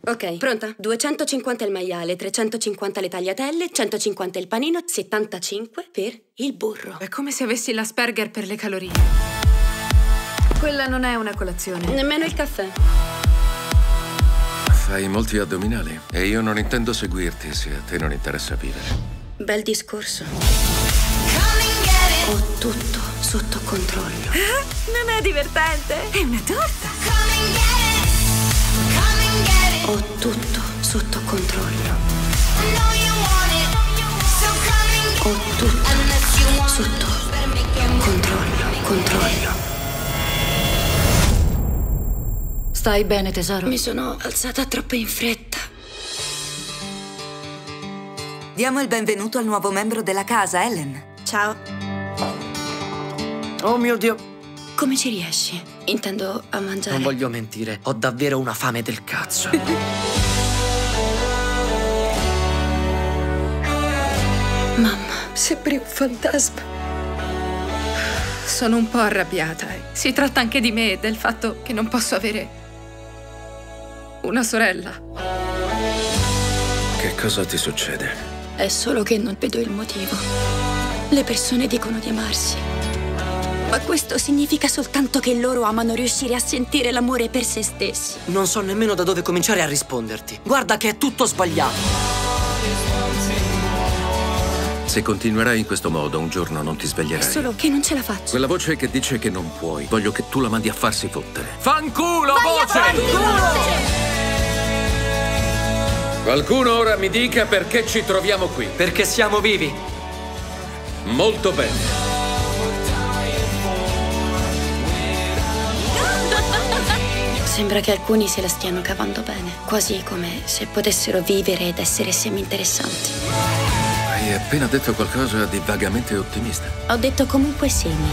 Ok, pronta? 250 il maiale, 350 le tagliatelle, 150 il panino, 75 per il burro. È come se avessi l'Asperger per le calorie. Quella non è una colazione. Nemmeno il caffè. Fai molti addominali e io non intendo seguirti se a te non interessa vivere. Bel discorso. Ho tutto sotto controllo. Non è divertente? È una torta. Ho tutto sotto controllo. Ho tutto sotto controllo. Stai bene, tesoro? Mi sono alzata troppo in fretta. Diamo il benvenuto al nuovo membro della casa, Ellen. Ciao. Oh mio Dio. Come ci riesci? Intendo a mangiare. Non voglio mentire, ho davvero una fame del cazzo. Mamma, sembri un fantasma. Sono un po' arrabbiata. Si tratta anche di me e del fatto che non posso avere una sorella. Che cosa ti succede? È solo che non vedo il motivo. Le persone dicono di amarsi, ma questo significa soltanto che loro amano riuscire a sentire l'amore per se stessi. Non so nemmeno da dove cominciare a risponderti. Guarda che è tutto sbagliato. Se continuerai in questo modo, un giorno non ti È sveglierai. solo che non ce la faccio. Quella voce che dice che non puoi, voglio che tu la mandi a farsi fottere. Fanculo, voce! Qualcuno ora mi dica perché ci troviamo qui. Perché siamo vivi. Molto bene. Sembra che alcuni se la stiano cavando bene, quasi come se potessero vivere ed essere semi-interessanti. Hai appena detto qualcosa di vagamente ottimista. Ho detto comunque semi.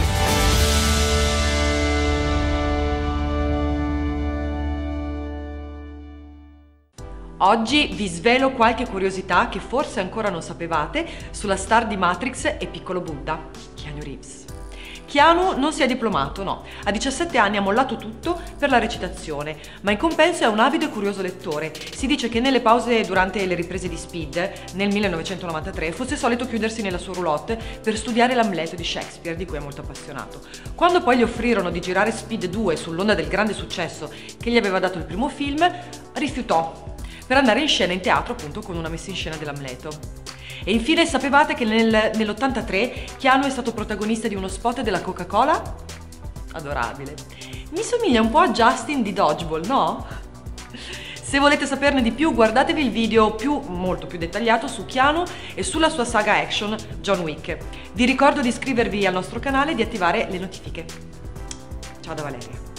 Oggi vi svelo qualche curiosità che forse ancora non sapevate sulla star di Matrix e Piccolo Buddha, Keanu Reeves. Keanu non si è diplomato, no. A 17 anni ha mollato tutto per la recitazione, ma in compenso è un avido e curioso lettore. Si dice che nelle pause durante le riprese di Speed, nel 1993, fosse solito chiudersi nella sua roulotte per studiare l'Amleto di Shakespeare, di cui è molto appassionato. Quando poi gli offrirono di girare Speed 2 sull'onda del grande successo che gli aveva dato il primo film, rifiutò per andare in scena in teatro appunto con una messa in scena dell'Amleto. E infine sapevate che nell'83 Keanu è stato protagonista di uno spot della Coca-Cola? Adorabile. Mi somiglia un po' a Justin di Dodgeball, no? Se volete saperne di più, guardatevi il video molto più dettagliato su Keanu e sulla sua saga action John Wick. Vi ricordo di iscrivervi al nostro canale e di attivare le notifiche. Ciao da Valeria.